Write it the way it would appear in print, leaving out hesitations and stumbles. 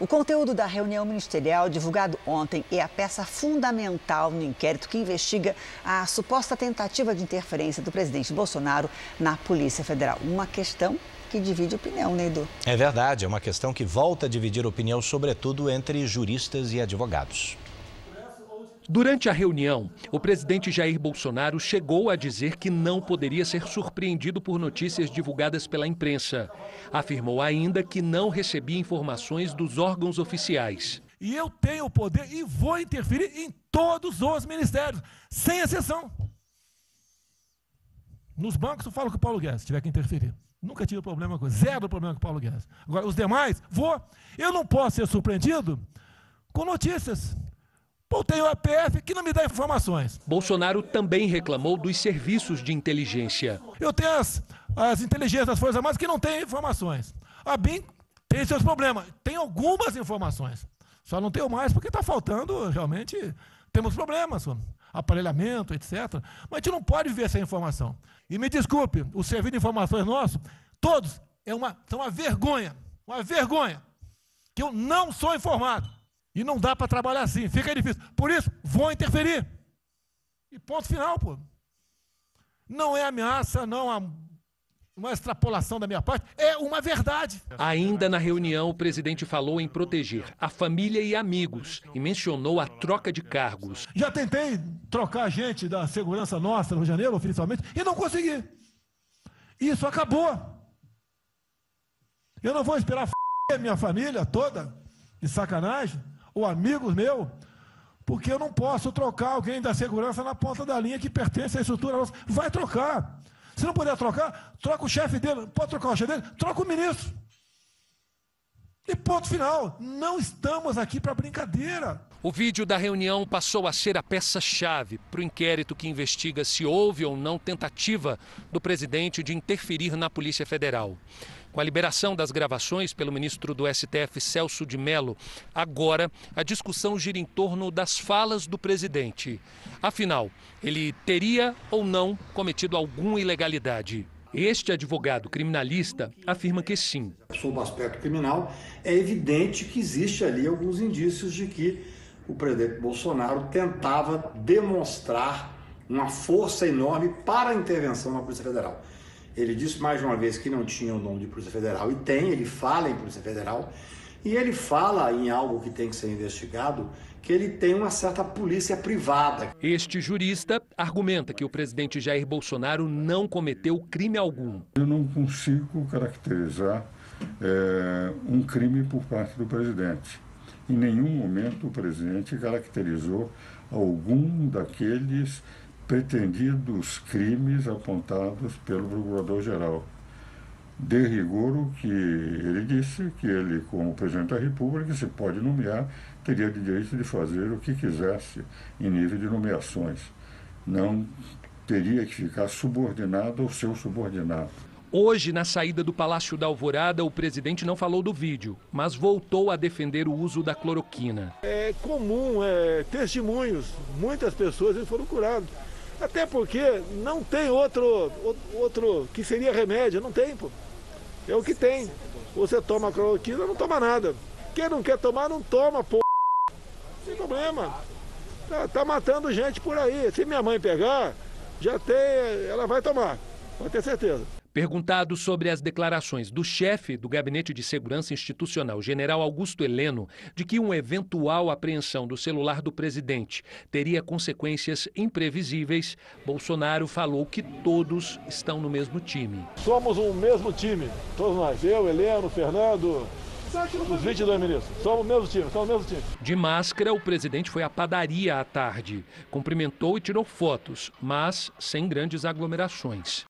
O conteúdo da reunião ministerial divulgado ontem é a peça fundamental no inquérito que investiga a suposta tentativa de interferência do presidente Bolsonaro na Polícia Federal. Uma questão que divide opinião, né, Edu? É verdade, é uma questão que volta a dividir opinião, sobretudo entre juristas e advogados. Durante a reunião, o presidente Jair Bolsonaro chegou a dizer que não poderia ser surpreendido por notícias divulgadas pela imprensa. Afirmou ainda que não recebia informações dos órgãos oficiais. E eu tenho o poder e vou interferir em todos os ministérios, sem exceção. Nos bancos eu falo com o Paulo Guedes, se tiver que interferir. Nunca tive problema com zero problema com o Paulo Guedes. Agora, os demais, vou. Eu não posso ser surpreendido com notícias. Eu tenho a PF que não me dá informações. Bolsonaro também reclamou dos serviços de inteligência. Eu tenho as inteligências das Forças Armadas que não têm informações. A BIM tem seus problemas. Tem algumas informações. Só não tenho mais porque está faltando, realmente, temos problemas. Aparelhamento, etc. Mas a gente não pode viver sem informação. E me desculpe, o serviço de informações nosso, todos, são uma vergonha. Uma vergonha. Que eu não sou informado. E não dá para trabalhar assim, fica difícil. Por isso, vou interferir. E ponto final, pô. Não é ameaça, não é uma extrapolação da minha parte, é uma verdade. Ainda na reunião, o presidente falou em proteger a família e amigos e mencionou a troca de cargos. Já tentei trocar gente da segurança nossa no Rio de Janeiro, oficialmente, e não consegui. Isso acabou. Eu não vou esperar a minha família toda, de sacanagem, ou amigos meus, porque eu não posso trocar alguém da segurança na ponta da linha que pertence à estrutura nossa. Vai trocar. Se não puder trocar, troca o chefe dele. Pode trocar o chefe dele? Troca o ministro. E ponto final. Não estamos aqui para brincadeira. O vídeo da reunião passou a ser a peça-chave para o inquérito que investiga se houve ou não tentativa do presidente de interferir na Polícia Federal. Com a liberação das gravações pelo ministro do STF, Celso de Mello, agora a discussão gira em torno das falas do presidente. Afinal, ele teria ou não cometido alguma ilegalidade? Este advogado criminalista afirma que sim. Sob o aspecto criminal, é evidente que existe ali alguns indícios de que o presidente Bolsonaro tentava demonstrar uma força enorme para a intervenção na Polícia Federal. Ele disse mais de uma vez que não tinha o nome de Polícia Federal, e tem, ele fala em Polícia Federal, e ele fala em algo que tem que ser investigado, que ele tem uma certa polícia privada. Este jurista argumenta que o presidente Jair Bolsonaro não cometeu crime algum. Eu não consigo caracterizar um crime por parte do presidente. Em nenhum momento o presidente caracterizou algum daqueles pretendidos crimes apontados pelo Procurador-Geral. De rigor, o que ele disse, que ele, como presidente da República, se pode nomear, teria o direito de fazer o que quisesse em nível de nomeações. Não teria que ficar subordinado ao seu subordinado. Hoje, na saída do Palácio da Alvorada, o presidente não falou do vídeo, mas voltou a defender o uso da cloroquina. É comum, testemunhos, muitas pessoas foram curadas. Até porque não tem outro que seria remédio, não tem, pô. É o que tem. Você toma cloroquina, não toma nada. Quem não quer tomar, não toma, pô. Sem problema. Tá matando gente por aí. Se minha mãe pegar, ela vai tomar, pode ter certeza. Perguntado sobre as declarações do chefe do Gabinete de Segurança Institucional, general Augusto Heleno, de que uma eventual apreensão do celular do presidente teria consequências imprevisíveis, Bolsonaro falou que todos estão no mesmo time. Somos um mesmo time, todos nós, eu, Heleno, Fernando, os 22 ministros, somos o mesmo time, De máscara, o presidente foi à padaria à tarde, cumprimentou e tirou fotos, mas sem grandes aglomerações.